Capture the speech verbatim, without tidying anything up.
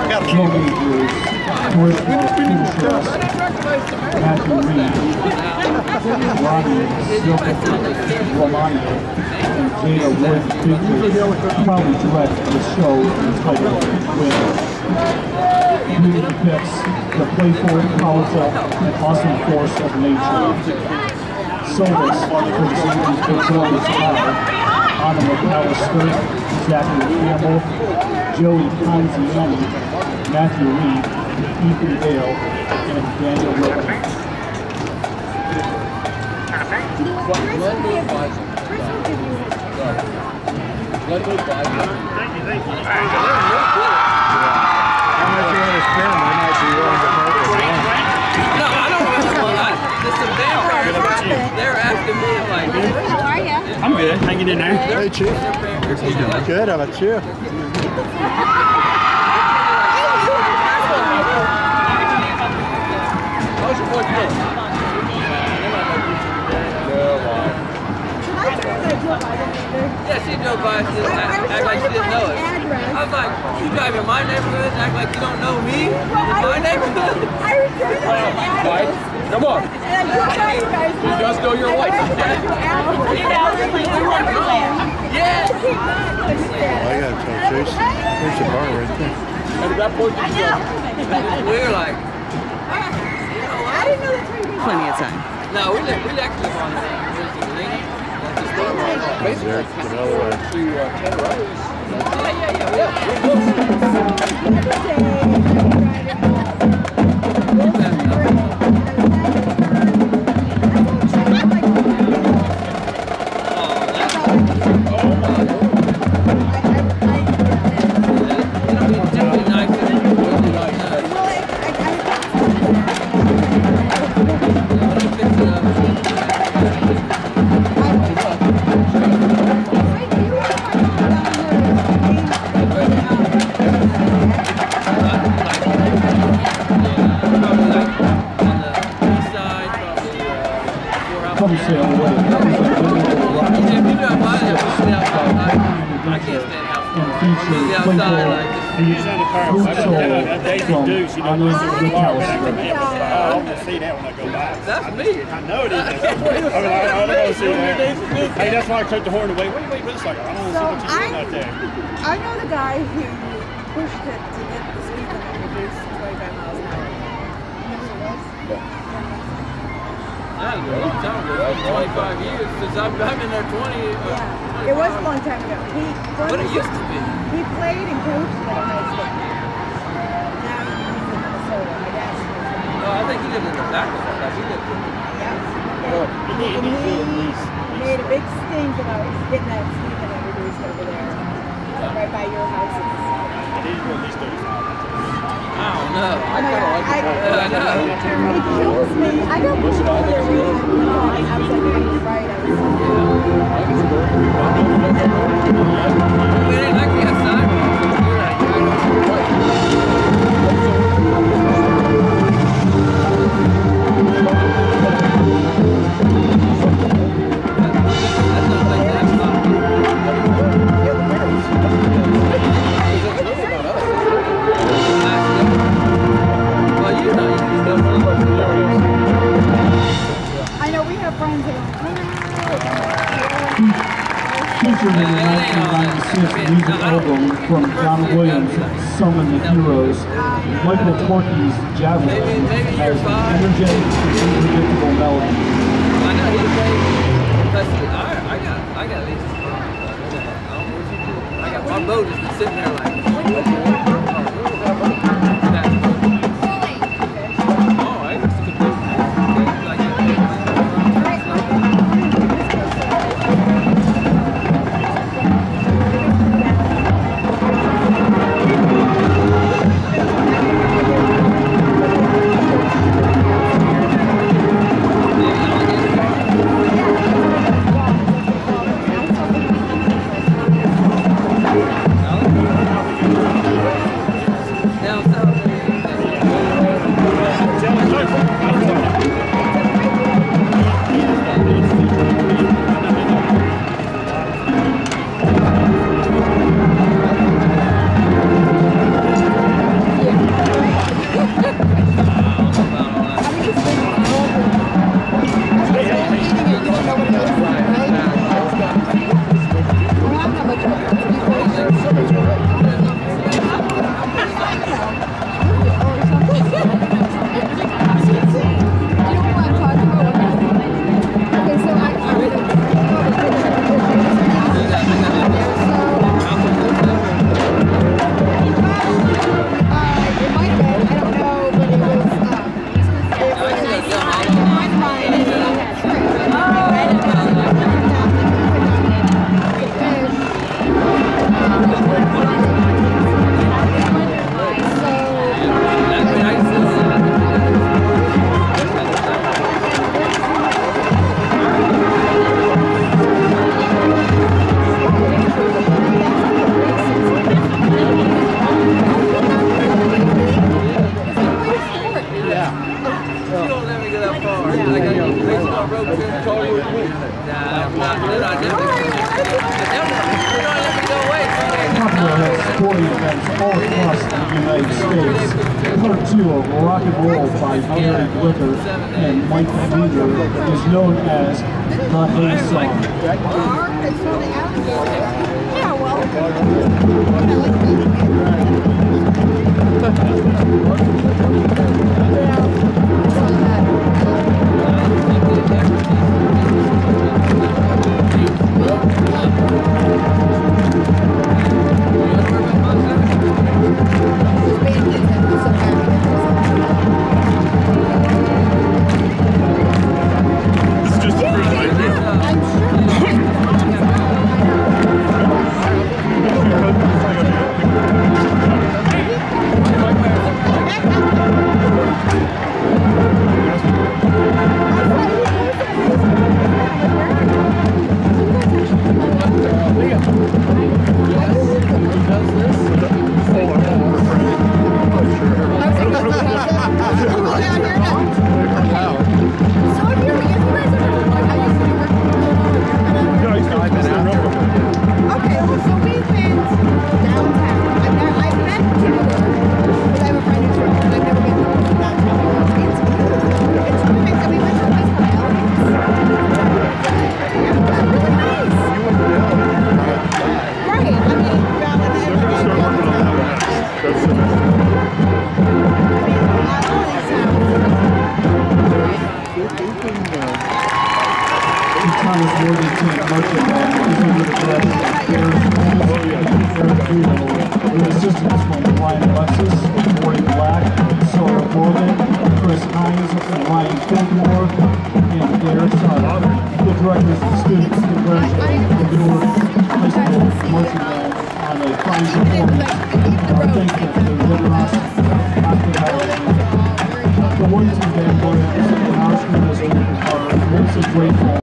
Teenagers, Worthington, Matthew Reed, Robbie Silverton, Romano, and Jada Worthington proudly direct the show entitled Winners. Movie depicts the playful, powerful, and awesome force of nature. Solis for the season's Big Brothers Power, Anna McAllister, Zachary Campbell, Joey Ponziani, Matthew Reed, Ethan Dale, and Daniel Ritter. Thank you, thank you. I'm not sure on his camera, I might be willing to mark it. No, I don't know. Just some vampires. They're after me like, how are you? I'm good. Hanging in there. Hey, Chief. Good, how about you? how's your boy Phil? Yeah, she drove by, she didn't act, act like she didn't know it. I was like, you drive in my neighborhood and act like you don't know me in my neighborhood? I was trying to Right? Come on. You just know your wife. Yeah. Oh, I gotta tell Chase. There's the bar right there. And at that point, you go. We were like, I didn't know that's where you Plenty of time. no, we live, we actually on the There, get out of the way. To uh, ten rows. Yeah, yeah, yeah, Come sail away. I can't stand out. And feature playful He's on the car. Fruit That Soul Daisy from Deuce, you know, Anna when I come McAllister. in, oh, I'm gonna see that when I go by. That's me. I know it is. I mean, I, I don't want to see that. Hey, that's why I took the horn away. What do you wait for this like? I don't want to So see what you're doing I- out there. I know the guy who pushed it to get the speed limit reduced to twenty-five miles an hour. You know who it was? That was a long time ago. It's been twenty-five years since I've, I've been there twenty. Uh, Yeah, it was a long time ago. He, What it used to be. He played and coached at high school. Now he's in Minnesota. My dad's from Minnesota. No, I think he lived in the back of that. He lived in Yeah. Well, And he he, needs to at least. made a big stink about getting that speed limit reduced over there, right by your houses. It is at least thirty-five. I don't know. I Oh my kind of God, like I, it. Yeah, I know. it kills me. I got pushed over there when I was young. I was like, you're right. I was We didn't like the outside. I know we have friends who don't. Featured in the nineteen ninety-six music album from John Williams' Summon the Heroes, Michael Torkey's Javelin has an energetic and unpredictable melody. I know he played. I, I got, I got at least. I got my boat just been sitting there like. Oh, I used to compete like that. Yeah. across the United States. Part two of Rock and Roll by Gary Glitter and Mike Weaver is known as the Hay Song. Yeah, well. It's just a fruit right here. Thomas Worthington merchandise is under the direction of Eric Duno, with assistance from Ryan Alexis, Morty Black, Sarah Morgan, Chris Hines, and Ryan Fillmore, and Derek Sutter. The directors and students congratulate the Newark High School merchandise on a fine performance. Uh, thank you for their generosity, hospitality. The Worthington Band Boys and our school district are immensely grateful.